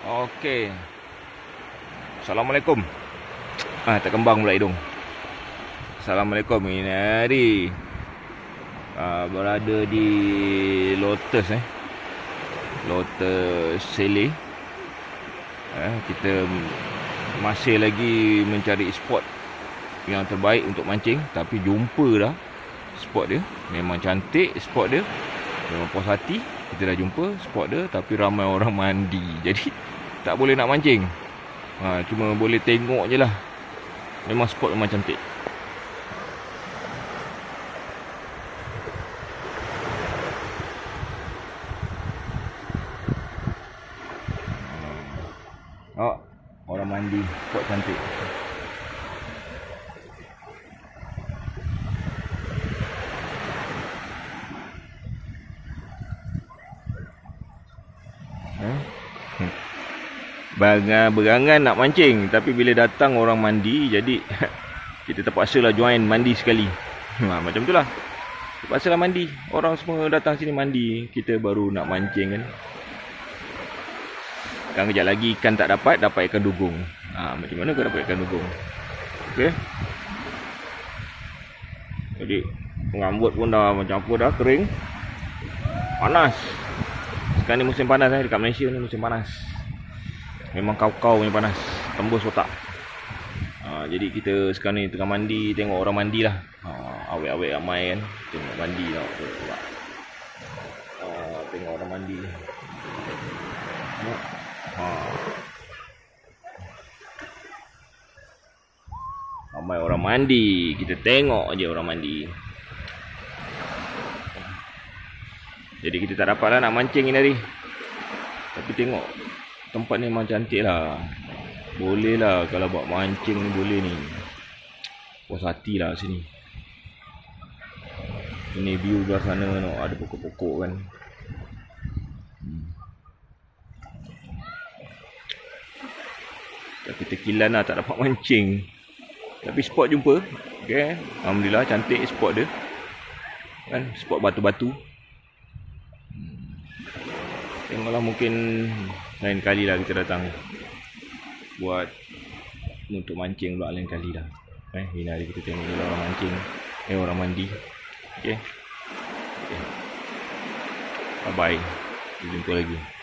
Okey. Assalamualaikum. Tak kembang pula hidung. Assalamualaikum. Ini hari berada di Lotus Lotus Sele. Kita masih lagi mencari spot yang terbaik untuk mancing, tapi jumpa dah spot dia. Memang cantik spot dia. Memang puas hati. Kita dah jumpa spot dia, tapi ramai orang mandi. Jadi tak boleh nak mancing. Cuma boleh tengok je lah. Memang spot memang cantik. Orang mandi, spot cantik. Berangan nak mancing, tapi bila datang orang mandi, jadi kita terpaksalah join mandi sekali. Macam itulah. Terpaksalah mandi. Orang semua datang sini mandi, kita baru nak mancing kan. Sekarang kejap lagi ikan tak dapat ikan dugong. Macam mana kau dapat ikan dugong? Okey. Jadi pengambut pun dah macam apa dah, kering. Panas. Sekarang ni musim panas dekat Malaysia ni musim panas. Memang kau-kau punya panas, tembus otak. Jadi kita sekarang ni tengah mandi, tengok orang mandi lah. Awet-awet ramai kan, tengok mandi lah. Tengok orang mandi. Ramai orang mandi, kita tengok je orang mandi. Jadi kita tak dapat lah nak mancing ni hari. Tapi tengok tempat ni memang cantik lah. Boleh lah kalau buat mancing ni, boleh ni. Puas hati lah sini. Ini view belah sana no, ada pokok-pokok kan. Tapi tekilan lah tak dapat mancing. Tapi spot jumpa. Okay. Alhamdulillah cantik spot dia. Kan spot batu-batu. Tengoklah mungkin lain kali lah kita datang buat untuk mancing pula lain kali lah. Ini hari kita tengok orang mancing, orang mandi. Okay. Bye bye. Jumpa lagi.